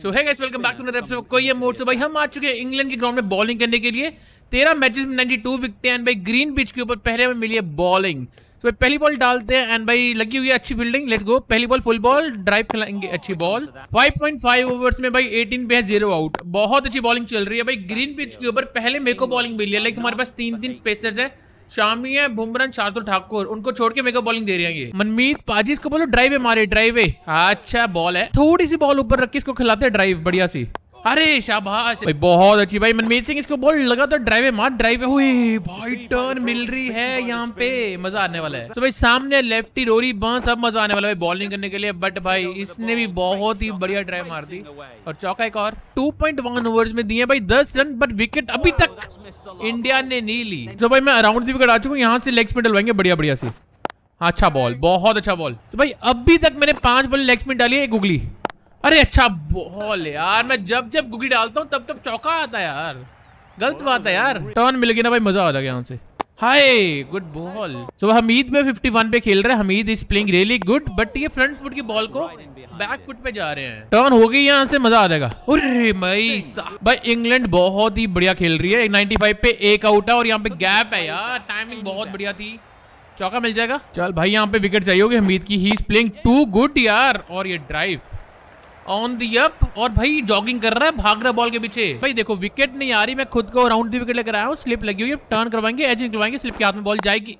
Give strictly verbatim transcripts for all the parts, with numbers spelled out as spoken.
So hey guys, welcome back to another episode of कोई मोड। So भाई हम आ चुके हैं इंग्लैंड के ग्राउंड में बॉलिंग करने के लिए। तेरह मैचेस में बानवे विकेटें एंड भाई ग्रीन पिच के ऊपर पहले में मिली है बॉलिंग। तो भाई पहली बॉल डालते हैं एंड भाई लगी हुई है अच्छी फील्डिंग। Let's go. पहली बॉल फुल बॉल ड्राइव खिलाएंगे, अच्छी ball. Five point five overs में भाई अठारह पे है जीरो आउट। बहुत अच्छी बॉलिंग चल रही है भाई ग्रीन पिच के ऊपर। पहले मेरे को बॉलिंग मिली है, लाइक हमारे पास तीन तीन स्पेसर्स है, शामी है, बुमराह, शार्दुल ठाकुर। उनको छोड़ के मेरे को बॉलिंग दे रही है ये मनमीत पाजी। इसको बोलो ड्राइव है, मारे ड्राइव है। अच्छा बॉल है, थोड़ी सी बॉल ऊपर रख के इसको खिलाते हैं ड्राइव बढ़िया सी। अरे शाबाश भाई, बहुत अच्छी भाई मनमीत सिंह। इसको बॉल लगा तो ड्राइव है, मार ड्राइव है। हुई भाई टर्न मिल रही है यहाँ पे, मजा आने वाला है। तो भाई सामने लेफ्टी रोरी बां, सब मजा आने वाला है बॉलिंग करने के लिए। बट भाई इसने भी बहुत ही बढ़िया ड्राइव मार दी और चौका एक और। टू पॉइंट वन ओवर्स में दिए भाई दस रन, बट विकेट अभी तक इंडिया ने नहीं ली। तो भाई मैं अराउंड दी विकेट आ चुका हूँ, यहाँ से लेग स्पिन डलवाएंगे बढ़िया बढ़िया सी। अच्छा बॉल, बहुत अच्छा बॉल। तो भाई अभी तक मैंने पांच बॉल लेग स्पिन डाली है, गुगली। अरे अच्छा बॉल यार, मैं जब जब गुगली डालता हूँ तब तब चौका आता है यार, गलत बात है यार। टर्न मिल गया ना भाई, मजा आ जाएगा यहाँ से। Hi good ball. So Hameed में इक्यावन पे खेल रहे हैं। Hameed is playing really good, but ये फ्रंट फुट की बॉल को बैक फुट पे जा रहे हैं। टर्न हो गई यहाँ से, मजा आ जाएगा। अरे भाई भाई इंग्लैंड बहुत ही बढ़िया खेल रही है। पचानवे पे एक आउट है और यहाँ पे गैप है यार, टाइमिंग बहुत बढ़िया थी। चौका मिल जाएगा। चल भाई यहाँ पे विकेट चाहिए होगी हमीद की। He is playing too good यार। और ये ड्राइव ऑन दी अप और भाई जॉगिंग कर रहा है, भाग रहा है बॉल के पीछे। भाई देखो विकेट नहीं आ रही, मैं खुद को राउंड दी विकेट लेकर आया हूँ। स्लिप लगी हुई है, टर्न करवाएंगे, एज निकलवाएंगे, स्लिप के हाथ में बॉल जाएगी।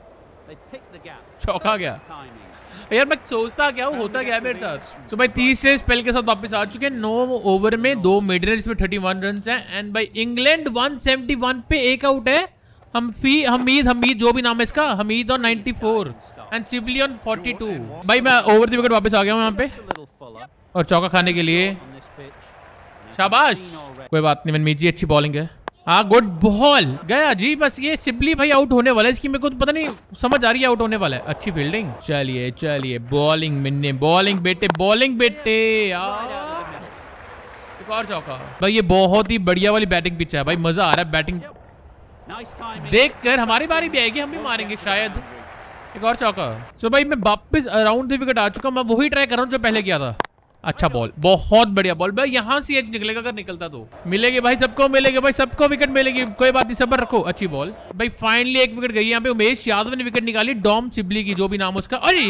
चौका गया यार। मैं सोचता क्या होता क्या है मेरे साथ। तो भाई तीसरे स्पेल के साथ वापस आ चुके हैं। नौ ओवर में दो मिड इसमें थर्टी वन रन है एंड भाई इंग्लैंड वन सेवेंटी वन पे एक आउट है। हम फी हमीद हमीद जो भी नाम है इसका, हमीद और ninety four and Sibley on forty two. भाई मैं ओवर दी विकेट वापस आ गया हूँ यहाँ पे और चौका खाने के लिए। शाबाश, कोई बात नहीं मनमीत जी, अच्छी बॉलिंग है। हाँ गुड बॉल गया जी। बस ये सिबली भाई आउट होने वाला है, इसकी मेरे को तो पता नहीं समझ आ रही है आउट होने वाला है। अच्छी फील्डिंग। चलिए चलिए बॉलिंग मिन्ने, बॉलिंग बेटे, बॉलिंग बेटे यार। एक और चौका। भाई ये बहुत ही बढ़िया वाली बैटिंग पिच है भाई, मजा आ रहा है बैटिंग देखकर। हमारी बारी भी आएगी, हम भी मारेंगे शायद। एक और चौका। सो भाई मैं वापस अराउंड द विकेट आ चुका हूँ। मैं वही ट्राई कर रहा हूँ जो पहले किया था। अच्छा बॉल, बहुत बढ़िया बॉल भाई। यहाँ से एज निकलेगा, अगर निकलता तो मिलेगी भाई, सबको मिलेगी भाई, सबको विकेट मिलेगी। कोई बात नहीं, सब्र रखो। अच्छी बॉल भाई, फाइनली एक विकेट गई यहाँ पे। उमेश यादव ने विकेट निकाली, डॉम सिबली की, जो भी नाम उसका। अरे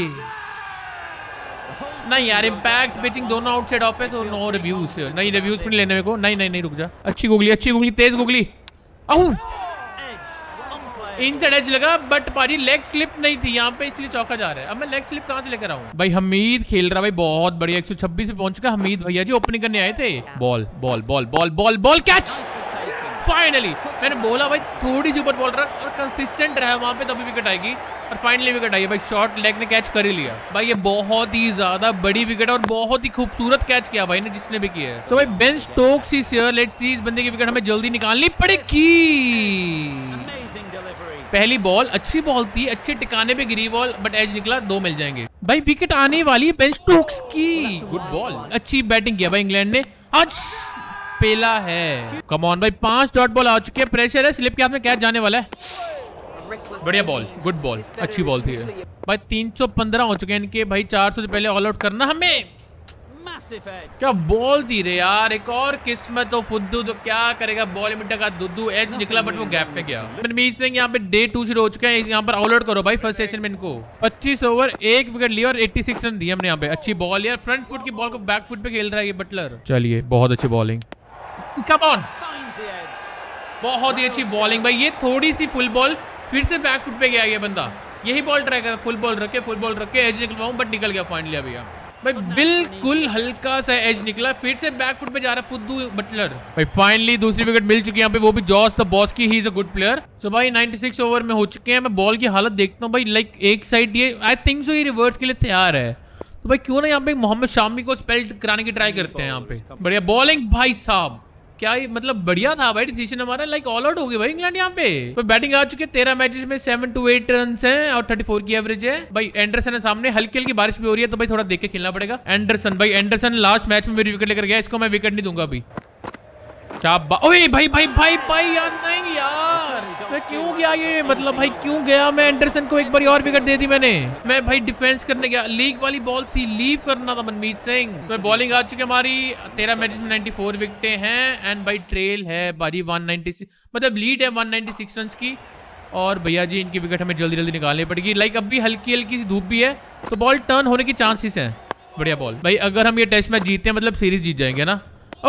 नहीं यार, इम्पैक्ट पिचिंग दोनों आउटसाइड ऑफ है, तो नो रिव्यूज। नहीं रिव्यूज नहीं लेने मेरे को। नहीं नहीं नहीं रुक जा। अच्छी गुगली, अच्छी गुगली, तेज गुगली। आऊ इनसाइड एज लगा, बट पाजी लेग स्लिप नहीं थी यहाँ पे, इसलिए चौका जा रहा है। अब मैं लेग स्लिप कहाँ से लेकर आऊँ भाई। हमीद खेल रहा भाई बहुत बढ़िया, एक सौ छब्बीस पे पहुंच चुका हमीद भैया जी, ओपनिंग करने आए थे। Ball ball ball ball ball ball catch. Finally मैंने बोला भाई थोड़ी सी ऊपर बॉल रहा और कंसिस्टेंट रहा वहां पे, तभी विकेट आएगी। और फाइनली विकेट आई है भाई, शॉर्ट लेग ने कैच कर ही लिया भाई। ये बहुत ही ज्यादा बड़ी विकेट और बहुत ही खूबसूरत कैच किया भाई ने, जिसने भी किया है। तो भाई Ben Stokes is here, let's see इस बंदे की विकेट हमें जल्दी निकालनी पड़ेगी। पहली बॉल अच्छी बॉल थी, अच्छे टिकाने पे गिरी बॉल, बट एज निकला, दो मिल जाएंगे भाई। विकेट आने वाली है बेन स्टोक्स की। गुड बॉल, अच्छी बैटिंग किया भाई इंग्लैंड ने आज। पेला है, कम ऑन भाई। पांच डॉट बॉल आ चुके हैं, प्रेशर है, स्लिप के हाथ में कैच जाने वाला है। बढ़िया बॉल, गुड बॉल, अच्छी बॉल थी भाई। तीन सौ पंद्रह हो चुके हैं इनके भाई, चार सौ से पहले ऑल आउट करना हमें। क्या बॉल थी रे यार, एक और किस्मत हो फुद्दू तो क्या करेगा। बॉल मिट्टा का दुद्दू, एज निकला बट वो गैप पे गया। मनमीत सिंह यहाँ पे डे टू शुरू हो चुका है, यहाँ पर ऑल आउट करो भाई फर्स्ट सेशन में इनको। पच्चीस ओवर एक विकेट लिया और छियासी रन दिए हमने यहाँ पे। अच्छी बॉल यार, फ्रंट फुट की बॉल को बैक फुट पे खेल रहा है ये बटलर। चलिए बहुत अच्छी बॉलिंग, कम ऑन, बहुत ही अच्छी बॉलिंग भाई। ये थोड़ी सी फुल बॉल फिर से बैक फुट पे गया ये बंदा, यही बॉल ट्राई कर, फुल बॉल रखे, फुल बॉल रखे, एज निकलवाऊं, बट निकल गया फाइनली अभी भाई। बिल्कुल हल्का सा एज निकला, फिर से बैक फुट पे जा रहा है फुद्दू बटलर भाई। फाइनली दूसरी विकेट मिल चुकी है यहाँ पे, वो भी जॉस द बॉस की। He is a good player. So भाई छियानवे ओवर में हो चुके हैं। मैं बॉल की हालत देखता हूँ भाई, लाइक एक साइड ये आई थिंक सो ये रिवर्स के लिए तैयार है। तो भाई क्यों ना यहाँ पे मोहम्मद शामी को स्पेल कराने की ट्राई करते हैं यहाँ पे। बढ़िया बॉलिंग भाई साहब, क्या ही मतलब बढ़िया था भाई डिसीजन हमारा। लाइक ऑल आउट हो गए भाई इंग्लैंड यहाँ पे। तो बैटिंग आ चुके हैं, तेरह मैचेस में सेवन टू एट रन हैं और थर्टी फोर की एवरेज है भाई। एंडरसन है सामने, हल्की हल्की बारिश भी हो रही है, तो भाई थोड़ा देख के खेलना पड़ेगा। एंडरसन भाई, एंडरसन लास्ट मैच में मेरी विकेट लेकर गया, इसको मैं विकेट नहीं दूंगा अभी। चाप ओए भाई भाई भाई भाई यार, नहीं यार मैं क्यों गया ये, मतलब भाई क्यों गया मैं? एंडरसन को एक बार और विकेट दे दी मैंने। मैं भाई डिफेंस करने गया, लीग वाली बॉल थी, लीव करना था मनमीत सिंह। तो बॉलिंग आ चुकी है हमारी, तेरह मैचेस में चौरानवे विकेटें हैं एंड भाई ट्रेल है बाजी एक सौ छियानवे, मतलब लीड है एक सौ छियानवे रन की। और भैया जी इनकी विकेट हमें जल्दी जल्दी निकालनी पड़ेगी। लाइक अभी हल्की हल्की सी धूप भी है तो बॉल टर्न होने की चांसेस हैं। बढ़िया बॉल भाई, अगर हम ये टेस्ट मैच जीते हैं मतलब सीरीज जीत जाएंगे ना।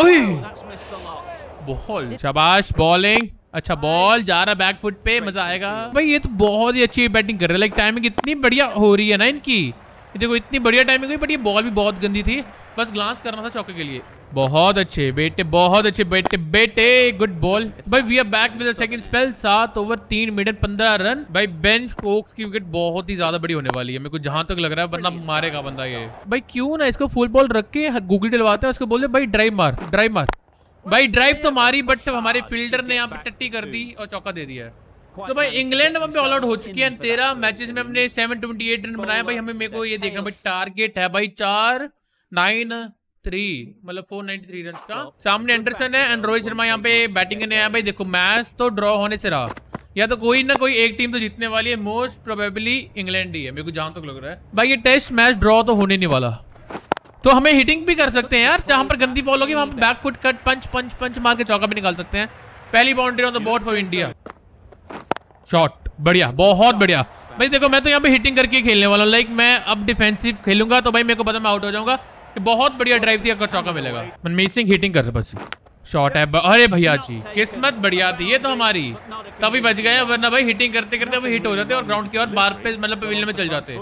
बॉल शाबाश, बॉलिंग अच्छा, बॉल जा रहा बैक फुट पे, मजा आएगा भाई। ये तो बहुत ही अच्छी बैटिंग कर रहे हैं, लाइक टाइमिंग इतनी बढ़िया हो रही है ना इनकी। देखो इतनी बढ़िया टाइमिंग हुई, बट ये बॉल भी बहुत गंदी थी, बस ग्लांस करना था चौके के लिए। बहुत अच्छे बेटे, बहुत अच्छे बेटे बेटे, गुड बॉल भाई। We are back with the second spell, सात ओवर तीन मिनट पंद्रह रन भाई। बेन स्टोक्स की विकेट बहुत ही ज्यादा बड़ी होने वाली है मेरे को जहां तक लग रहा है, वरना मारेगा बंदा ये। भाई क्यों ना इसको फुल बॉल रख के गूगल डलवाते हैं, उसको बोलते भाई ड्राइव मार, ड्राइव मार। भाई ड्राइव तो मारी, बट हमारे फील्डर ने यहाँ पे टट्टी कर दी और चौका दे दिया। तो भाई इंग्लैंड हम पे ऑल आउट हो चुकी है। तेरह मैचेस में हमने सात सौ अट्ठाईस रन बनाए भाई। हमें मेरे को ये देखना भाई, टारगेट है भाई चार नाइन थ्री, मतलब फोर नाइनटी थ्री रन का। सामने एंडरसन है एंड रोहित शर्मा यहाँ पे बैटिंग करने आया भाई। देखो मैच तो ड्रॉ होने से रहा, या तो कोई ना कोई एक टीम तो जीतने वाली है, मोस्ट प्रोबेबली इंग्लैंड ही है मेरे को जहां तक लग रहा है भाई। ये टेस्ट मैच ड्रॉ तो होने नहीं वाला, तो हमें हिटिंग भी कर सकते हैं यार। जहां पर गंदी बॉल होगी वहां पर back foot cut punch punch punch मार के चौका भी निकाल सकते हैं। पहली boundary on the board for India. Shot बढ़िया, बहुत बढ़िया भाई। देखो मैं तो यहाँ पे हिटिंग करके खेलने वाला हूँ, लाइक मैं अब डिफेंसिव खेलूंगा तो भाई मेरे को पता मैं आउट हो जाऊंगा। बहुत बढ़िया ड्राइव थी, अगर चौका मिलेगा। मनमीत सिंह हिटिंग कर रहे बस, शॉट है। अरे भैया जी किस्मत बढ़िया थी ये तो हमारी, तभी बच गए, वरना भाई हिटिंग करते करते वो हिट हो जाते और ग्राउंड की और बार पे मतलब पवेलियन में चल जाते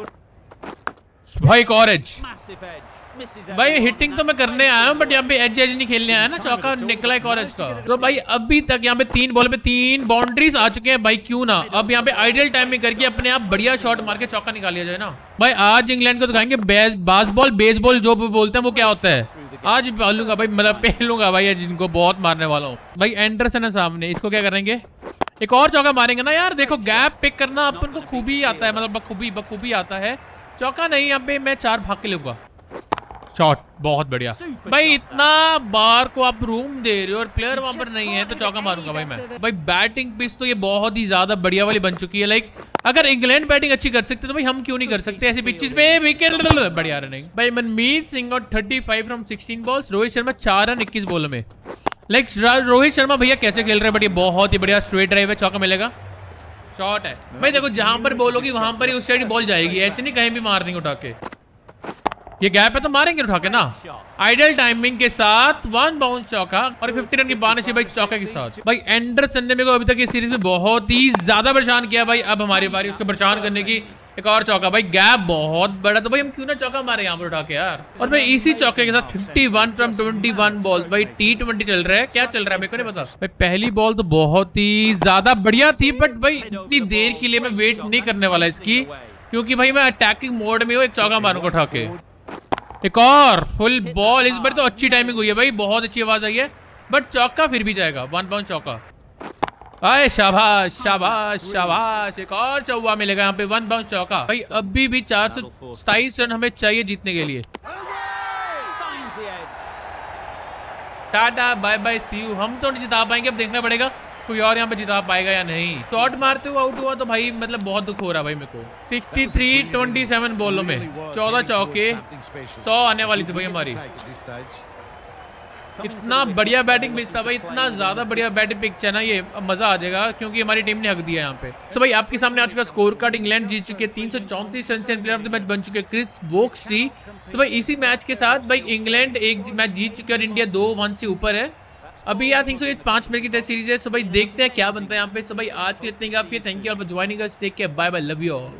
भाई। एक और एज भाई, हिटिंग तो मैं करने आया हूँ बट यहाँ पे एज एज नहीं खेलने आया ना, चौका निकला एक और एज का। तो भाई अभी तक यहाँ पे तीन बॉल पे तीन बाउंड्रीज आ चुके हैं भाई। क्यों ना अब यहाँ पे आइडियल टाइमिंग करके अपने आप बढ़िया शॉट मार के चौका निकाल लिया जाए ना भाई। आज इंग्लैंड को दिखाएंगे बास्केटबॉल बेसबॉल जो भी बोलते हैं वो क्या होता है। आज पालूंगा भाई, मतलब पहलूंगा भाई, जिनको बहुत मारने वाला हूँ भाई। एंडरसन है सामने, इसको क्या करेंगे, एक और चौका मारेंगे ना यार। देखो गैप पिक करना अपन को खूबी आता है, मतलब बखूबी बखूबी आता है। चौका नहीं, यहाँ पे मैं चार भाग के लूंगा। शॉट बहुत बढ़िया भाई। इतना बार को आप रूम दे रहे हो और प्लेयर वहां पर नहीं है तो चौका मारूंगा भाई मैं। भाई बैटिंग पिच तो ये बहुत ही ज्यादा बढ़िया वाली बन चुकी है। लाइक अगर इंग्लैंड बैटिंग अच्छी कर सकते तो भाई हम क्यों नहीं कर सकते ऐसी पिचेस पे। विकेट बढ़िया रनिंग भाई। मनमीत सिंह और thirty five from sixteen balls. Rohit Sharma चार रन इक्कीस बॉलों में। लाइक रोहित शर्मा भैया कैसे खेल रहे हैं, बट ये बहुत ही बढ़िया स्ट्रेट ड्राइव है, चौका मिलेगा। शॉट है भाई। देखो जहां पर बॉल होगी वहां पर ही उस साइड बॉल जाएगी, ऐसे नहीं कहीं भी मार देंगे उठा के। ये गैप है तो मारेंगे उठा के ना। आइडियल टाइमिंग के साथ वन बाउंस चौका और फिफ्टी रन की पार्टनरशिप भाई चौके के साथ। भाई एंडरसन ने मेरे को अभी तक इस सीरीज में बहुत ही ज्यादा परेशान किया भाई। अब हमारी बारी उसको परेशान करने की। एक और चौका भाई, गैप बहुत बड़ा, तो भाई हम क्यों ना चौका मारे यहाँ पर उठा के यार। और भाई इसी चौके के साथ इक्यावन फ्रॉम इक्कीस बॉल्स भाई। टी ट्वेंटी चल रहा है, क्या चल रहा है मेरे को नहीं पता भाई। पहली बॉल तो बहुत ही ज्यादा बढ़िया थी, बट भाई इतनी देर के लिए मैं वेट नहीं करने वाला इसकी, क्योंकि भाई मैं अटैकिंग मोड में हूँ। एक चौका मारूंगा उठा के। एक और फुल बॉल, इस बार तो अच्छी टाइमिंग हुई है भाई, बहुत अच्छी आवाज आई है, बट चौका फिर भी जाएगा। वन बाउंस चौका। आए शाबाश शाबाश शाबाश। एक और चौवा मिलेगा यहाँ पे, वन बाउंस चौका भाई। अभी भी चार सौ सताईस रन हमें चाहिए जीतने के लिए। टाटा बाय बाय सी यू। हम तो नहीं जिता पाएंगे, अब देखना पड़ेगा कोई और यहाँ पे जिता पाएगा या नहीं। शॉट मारते हुए आउट हुआ तो भाई मतलब बहुत दुख हो रहा है भाई मेरे को। सिक्सटी थ्री ट्वेंटी सेवन बॉलों में चौदह चौके, सौ आने वाली थी भाई हमारी। इतना बढ़िया बैटिंग पिच था भाई, इतना ज्यादा बढ़िया बैटिंग पिच है ना, ये मजा आ जाएगा क्योंकि हमारी टीम ने हक दिया यहाँ पे। so भाई आपके सामने आज का स्कोर कार्ड। इंग्लैंड जीत चुके हैं, तीन सौ चौंतीस रन से प्लेयर ऑफ द मैच बन चुके हैं क्रिस वोक्स थ्री। तो भाई इसी मैच के साथ भाई इंग्लैंड एक मैच जीत चुके हैं और इंडिया दो वन से ऊपर है अभी। आई थिंक सो ये पांच मैच की टेस्ट सीरीज है। सो भाई देखते हैं क्या बनता है यहाँ पे। सो भाई आज के लिए इतने काफी है। Thank you for joining us. Take care, bye bye, love you all.